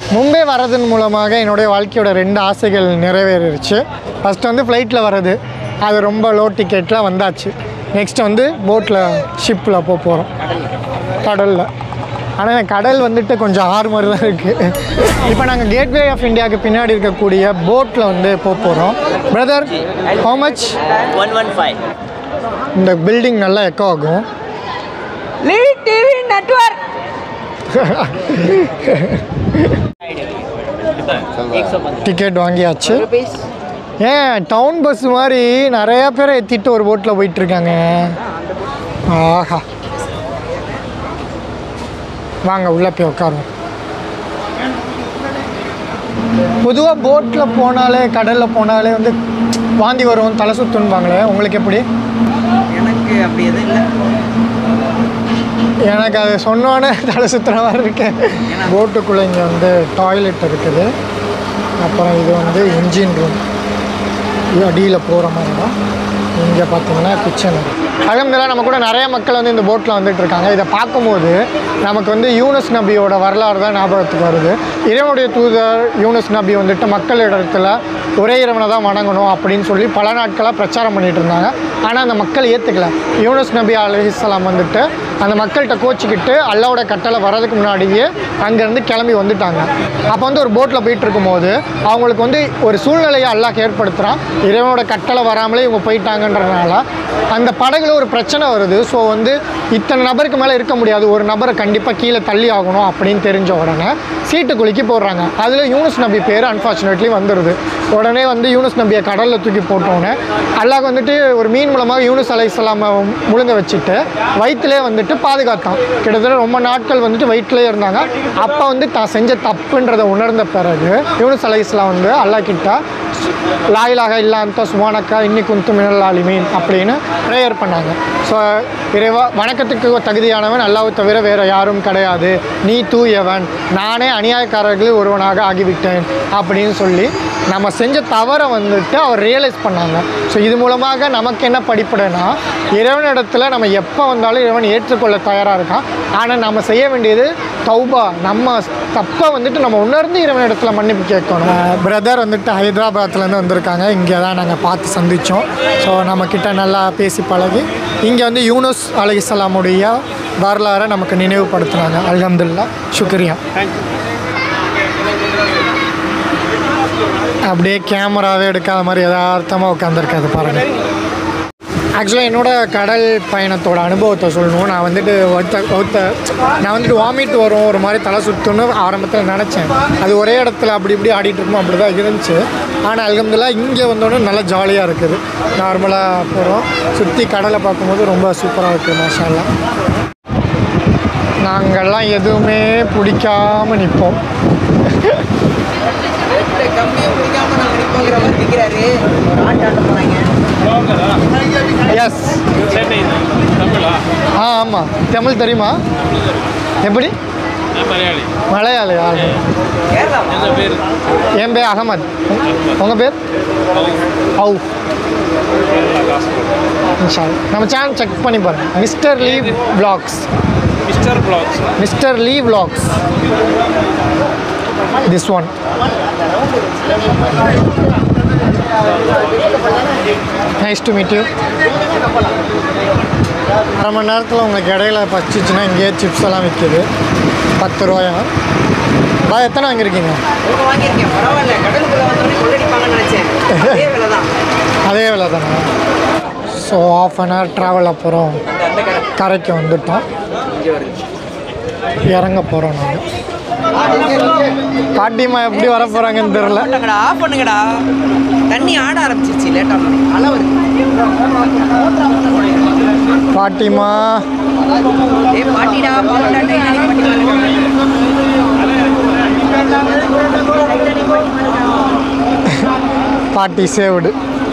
மும்பை வரதன் மூலமாக என்னுடைய வாழ்க்கையோட 2 ஆசைகள் நிறைவேறிடுச்சு. ஃபஸ்ட்டு வந்து ஃப்ளைட்டில் வர்றது, அது ரொம்ப லோ டிக்கெட்டில் வந்தாச்சு. நெக்ஸ்ட் வந்து போட்டில் ஷிப்பில் போகிறோம் கடலில். ஆனால் எனக்கு கடல் வந்துட்டு கொஞ்சம் ஆறு மாதிரி தான் இருக்குது. இப்போ நாங்கள் கேட்வே ஆஃப் இந்தியாவுக்கு பின்னாடி இருக்கக்கூடிய போட்டில் வந்து போகிறோம். Brother, how much? 115. இந்த பில்டிங் நல்லா எக்கோ ஆகும். Lead TV network. டிக்கெட் வாங்கியாச்சு. ஏன் டவுன் பஸ் மாதிரி நிறையா பேரை ஏற்றிட்டு ஒரு போட்டில் போயிட்டுருக்காங்க. ஆஹா, வாங்க உள்ளே போய் உட்காருவோம். பொதுவாக போட்டில் போனாலே கடலில் போனாலே வந்து வாந்தி வரும், தலை சுற்றுன்பாங்களே, உங்களுக்கு எப்படி? எனக்கு அப்படி எதுவும் இல்லை. எனக்கு அது சொன்னோன்னே தலை சுற்றுற மாதிரி இருக்கேன். போட்டுக்குள்ளே இங்கே வந்து டாய்லெட் இருக்குது. அப்புறம் இது வந்து இன்ஜின் ரூம், இது அடியில் போகிற மாதிரி தான். இங்கே பார்த்தீங்கன்னா கிச்சன். அல்ஹம்துலில்லாஹ் நம்ம கூட நிறைய மக்கள் வந்து இந்த போட்டில் வந்துட்டு இருக்காங்க. இதை பார்க்கும்போது நமக்கு வந்து யூனுஸ் நபியோட வரலாறு தான் ஞாபகத்துக்கு வருது. இறைவனுடைய தூதர் யூனுஸ் நபி வந்துட்டு மக்கள் இடத்துல ஒரே இறைவனை தான் வணங்கணும் அப்படின்னு சொல்லி பல நாட்களாக பிரச்சாரம் பண்ணிகிட்டு இருந்தாங்க. ஆனால் அந்த மக்கள் ஏற்றுக்கல. யூனுஸ் நபி அலைஹிஸ்ஸலாம் வந்துட்டு அந்த மக்கள்கிட்ட கோச்சிக்கிட்டு அல்லாவோட கட்டளை வர்றதுக்கு முன்னாடியே அங்கேருந்து கிளம்பி வந்துட்டாங்க. அப்போ வந்து ஒரு போட்டில் போயிட்டு இருக்கும்போது அவங்களுக்கு வந்து ஒரு சூழ்நிலையை அல்லாஹ் ஏற்படுத்துகிறான். இறைவனோட கட்டளை வராமலே இவங்க போயிட்டாங்கன்றதுனால அந்த படகுல ஒரு பிரச்சனை வருது. ஸோ வந்து இத்தனை நபருக்கு மேலே இருக்க முடியாது, ஒரு நபரை கண்டிப்பாக கீழே தள்ளி ஆகணும் அப்படின்னு தெரிஞ்ச உடனே சீட்டு குலுக்கி போடுறாங்க. அதில் யூனுஸ் நபி பேர் அன்ஃபார்ச்சுனேட்லி வந்துடுது. உடனே வந்து யூனுஸ் நபியை கடலில் தூக்கி போட்டோன்னே அல்லாஹ் வந்துட்டு ஒரு மீன் மூலமாக யூனுஸ் அலைஹிஸ்ஸலாமை முழுங்க வச்சுட்டு வயிற்றுலேயே வந்துட்டு பாதுகாத்தான். கிட்டத்தட்ட ரொம்ப நாட்கள் வந்துட்டு வயிற்றுலேயே இருந்தாங்க. அப்போ வந்து தான் செஞ்ச தப்புன்றதை உணர்ந்த பிறகு யூனுஸ் அலைஹிஸ்ஸலாம் வந்து அல்லாஹ் கிட்ட லா இலாஹ இல்லா அன்த சுப்ஹானக இன்னி குன்து மினல் ஆலிமீன் அப்படின்னு ப்ரேயர் பண்ணாங்க. ஸோ இறைவா, வணக்கத்துக்கு தகுதியானவன் அல்லாஹ்வை தவிர வேறு யாரும் கிடையாது, நீ தூயவன், நானே அநியாயக்காரர்களில் ஒருவனாக ஆகிவிட்டேன் அப்படின்னு சொல்லி நம்ம செஞ்ச தவறை வந்துட்டு அவர் ரியலைஸ் பண்ணாங்க. ஸோ இது மூலமாக நமக்கு என்ன படிப்படைனா, இறைவனிடத்தில் நம்ம எப்போ வந்தாலும் இறைவன் ஏற்றுக்கொள்ள தயாராக இருக்கான். ஆனால் நம்ம செய்ய வேண்டியது தௌபா, நம்ம தப்பை வந்துட்டு நம்ம உணர்ந்து இறைவனிடத்தில் மன்னிப்பு கேட்கணும். பிரதர் வந்துட்டு ஹைதராபாத்லேருந்து வந்திருக்காங்க. இங்கே தான் நாங்கள் பார்த்து சந்தித்தோம். ஸோ நம்மக்கிட்ட நல்லா பேசி பழகி இங்கே வந்து யூனுஸ் அலைஹிஸ்ஸலாமுடைய வரலாறை நமக்கு நினைவுபடுத்துனாங்க. அல்ஹம்துலில்லாஹ், சுக்ரியா. அப்படியே கேமராவே எடுக்காத மாதிரி யதார்த்தமாக உட்காந்துருக்காது பாருங்கள். ஆக்சுவலாக என்னோடய கடல் பயணத்தோட அனுபவத்தை சொல்லணும். நான் வந்துட்டு நான் வந்துட்டு வாமிட் வரும், ஒரு மாதிரி தலை சுற்றுன்னு ஆரம்பத்தில் நினச்சேன். அது ஒரே இடத்துல அப்படி இப்படி ஆடிட்டு இருக்கோம், அப்படி தான் இருந்துச்சு. ஆனால் அல்ஹம்துலில்லாஹ் இங்கே வந்தோடனே நல்லா ஜாலியாக இருக்குது. நார்மலாக போகிறோம், சுற்றி கடலை பார்க்கும்போது ரொம்ப சூப்பராக இருக்குது. மாஷா அல்லாஹ். நாங்கள்லாம் எதுவுமே பிடிக்காமல் நிற்போம். எஸ், ஆமாம். தமிழ் தெரியுமா? எப்படி? மலையாளி. என் பேர் அகமது. உங்கள் பேர்? நம்ம சேனல் செக் பண்ணி பாருங்க. Mister Lee vlogs. Mister Lee vlogs. This one. Nice to meet you. அரை மணி நேரத்தில் உங்களுக்கு இடையில பச்சிச்சுன்னா இங்கேயே சிப்ஸ் எல்லாம் விற்கிது. 10 ரூபாயா? எத்தனை வாங்கியிருக்கீங்க? அதே விலை தானே. ஸோ ½ அன் ஹவர் ட்ராவல் அப்புறம் கரைக்கு வந்துட்டோம். இறங்க போகிறோம். நாங்கள் பாட்டிமா எப்படி வர போகிறாங்கன்னு தெரியல. ஆஃப் பண்ணுங்கடா, தண்ணி ஆட ஆரம்பிச்சிருச்சு. லேட்டாக அளவு பாட்டிமா. பாட்டிடா, பாட்டி சேவ்டு.